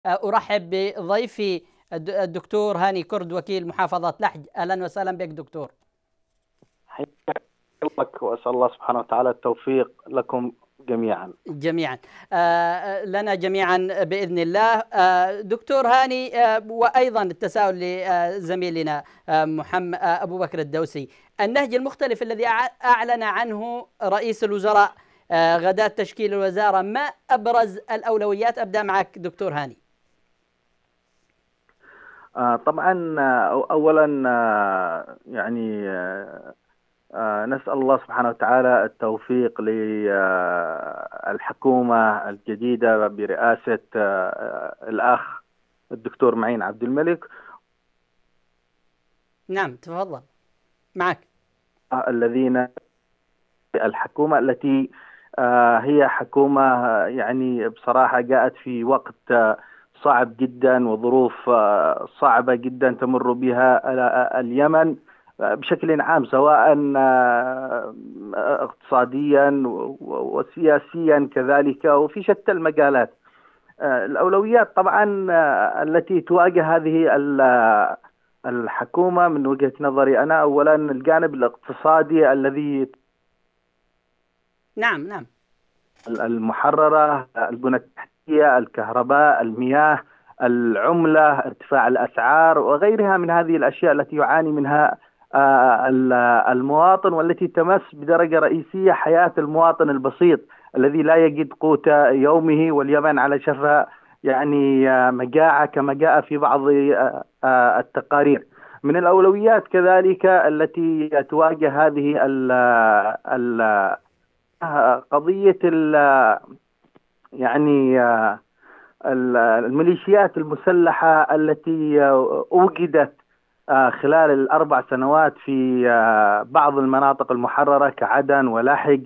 أرحب بضيفي الدكتور هاني كرد وكيل محافظة لحج. أهلا وسهلا بك دكتور. حياك الله، وأسأل الله سبحانه وتعالى التوفيق لكم جميعا. جميعا لنا جميعا بإذن الله. دكتور هاني، وأيضا التساؤل لزميلنا محمد أبو بكر الدوسي. النهج المختلف الذي أعلن عنه رئيس الوزراء غداة تشكيل الوزارة، ما أبرز الأولويات؟ أبدأ معك دكتور هاني. طبعا، أولا نسأل الله سبحانه وتعالى التوفيق للحكومة الجديدة برئاسة الأخ الدكتور معين عبد الملك. نعم تفضل معك. الذين الحكومة التي هي حكومة يعني بصراحة جاءت في وقت صعب جدا وظروف صعبة جدا تمر بها اليمن بشكل عام، سواء اقتصاديا وسياسيا كذلك وفي شتى المجالات. الأولويات طبعا التي تواجه هذه الحكومة من وجهة نظري أنا، أولا الجانب الاقتصادي الذي نعم المحررة، البنى التحتية، الكهرباء، المياه، العملة، ارتفاع الأسعار وغيرها من هذه الأشياء التي يعاني منها المواطن، والتي تمس بدرجة رئيسية حياة المواطن البسيط الذي لا يجد قوت يومه، واليمن على شفا يعني مجاعة كما جاء في بعض التقارير. من الأولويات كذلك التي تواجه هذه قضية يعني الميليشيات المسلحة التي أوجدت خلال الأربع سنوات في بعض المناطق المحررة كعدن ولحج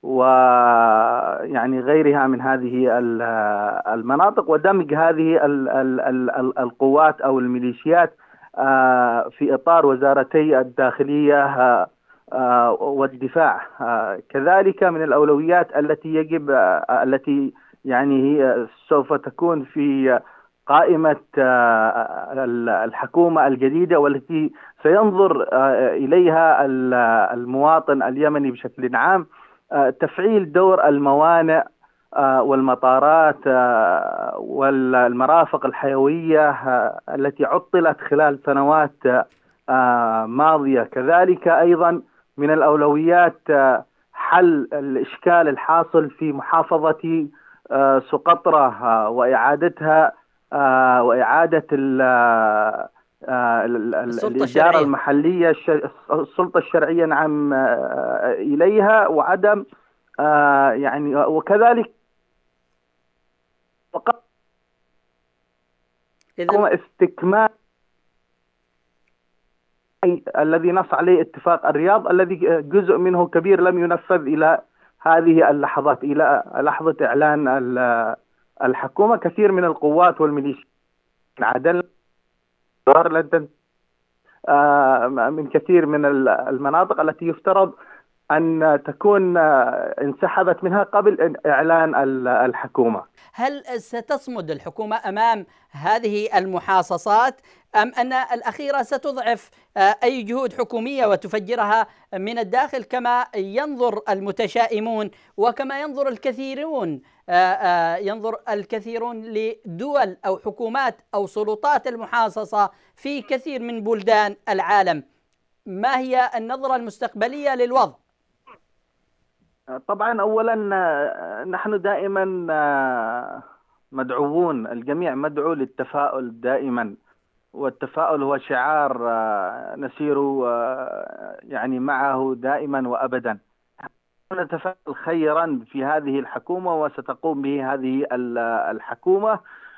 ويعني غيرها من هذه المناطق، ودمج هذه القوات أو الميليشيات في إطار وزارتي الداخلية والدفاع. كذلك من الأولويات التي يجب التي يعني هي سوف تكون في قائمة الحكومة الجديدة، والتي سينظر إليها المواطن اليمني بشكل عام، تفعيل دور الموانئ والمطارات والمرافق الحيوية التي عطلت خلال سنوات ماضية. كذلك أيضا من الأولويات حل الإشكال الحاصل في محافظة سقطرى وإعادتها وإعادة السلطة الإدارة الشرعية. المحلية، السلطة الشرعية نعم إليها، وعدم يعني وكذلك استكمال الذي نص عليه اتفاق الرياض، الذي جزء منه كبير لم ينفذ إلى هذه اللحظات، إلى لحظة إعلان الحكومة. كثير من القوات والميليشيات عدل من كثير من المناطق التي يفترض أن تكون انسحبت منها قبل إعلان الحكومة. هل ستصمد الحكومة أمام هذه المحاصصات، أم أن الأخيرة ستضعف أي جهود حكومية وتفجرها من الداخل، كما ينظر المتشائمون وكما ينظر الكثيرون لدول أو حكومات أو سلطات المحاصصة في كثير من بلدان العالم؟ ما هي النظرة المستقبلية للوضع؟ طبعا أولا نحن دائما مدعوون، الجميع مدعو للتفاؤل دائما، والتفاؤل هو شعار نسير يعني معه دائما وأبدا. نتفائل خيرا في هذه الحكومة وستقوم به هذه الحكومة،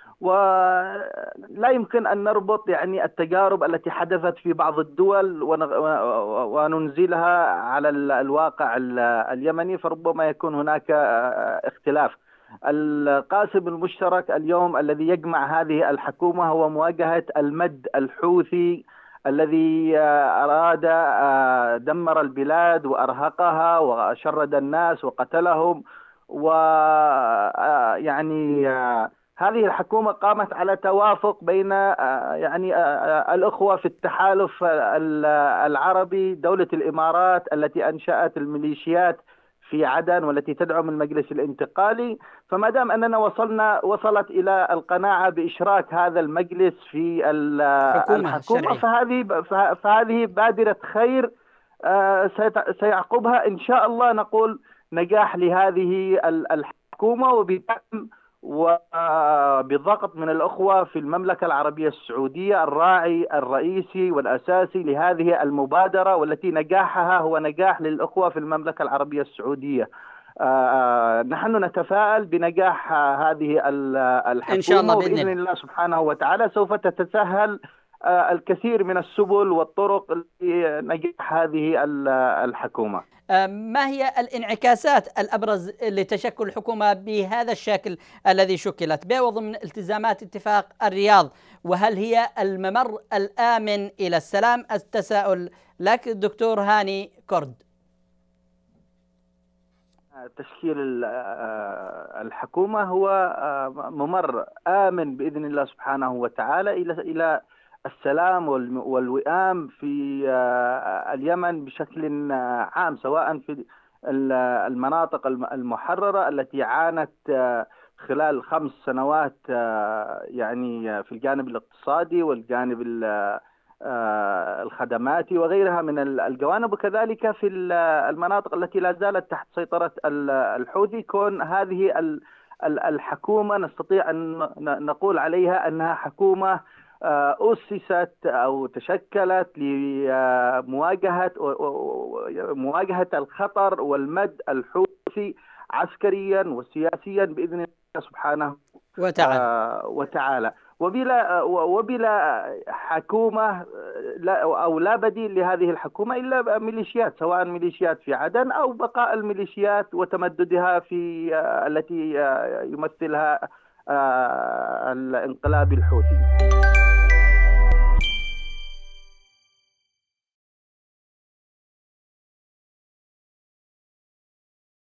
ولا يمكن أن نربط يعني التجارب التي حدثت في بعض الدول وننزلها على الواقع اليمني، فربما يكون هناك اختلاف. القاسم المشترك اليوم الذي يجمع هذه الحكومة هو مواجهة المد الحوثي الذي أراد دمر البلاد وأرهقها وشرد الناس وقتلهم، ويعني هذه الحكومة قامت على توافق بين الأخوة في التحالف العربي، دولة الإمارات التي أنشأت الميليشيات في عدن والتي تدعم المجلس الانتقالي. فما دام أننا وصلت إلى القناعة بإشراك هذا المجلس في الحكومة، فهذه بادرة خير سيعقبها إن شاء الله نقول نجاح لهذه الحكومة، وبدعم وبضغط من الأخوة في المملكة العربية السعودية الراعي الرئيسي والأساسي لهذه المبادرة، والتي نجاحها هو نجاح للأخوة في المملكة العربية السعودية. نحن نتفائل بنجاح هذه الحكومة إن شاء الله وبإذن الله سبحانه وتعالى سوف تتسهل الكثير من السبل والطرق لنجاح هذه الحكومة. ما هي الانعكاسات الأبرز لتشكل الحكومة بهذا الشكل الذي شكلت به وضمن التزامات اتفاق الرياض؟ وهل هي الممر الآمن إلى السلام؟ التساؤل لك دكتور هاني كرد. تشكيل الحكومة هو ممر آمن بإذن الله سبحانه وتعالى إلى السلام والوئام في اليمن بشكل عام، سواء في المناطق المحررة التي عانت خلال 5 سنوات يعني في الجانب الاقتصادي والجانب الخدماتي وغيرها من الجوانب، وكذلك في المناطق التي لا زالت تحت سيطرة الحوثي. كون هذه الحكومة نستطيع أن نقول عليها أنها حكومة أسست أو تشكلت لمواجهة الخطر والمد الحوثي عسكريا وسياسيا بإذن الله سبحانه وتعالى. وبلا حكومة لا بديل لهذه الحكومة إلا ميليشيات، سواء ميليشيات في عدن أو بقاء الميليشيات وتمددها في التي يمثلها الانقلاب الحوثي.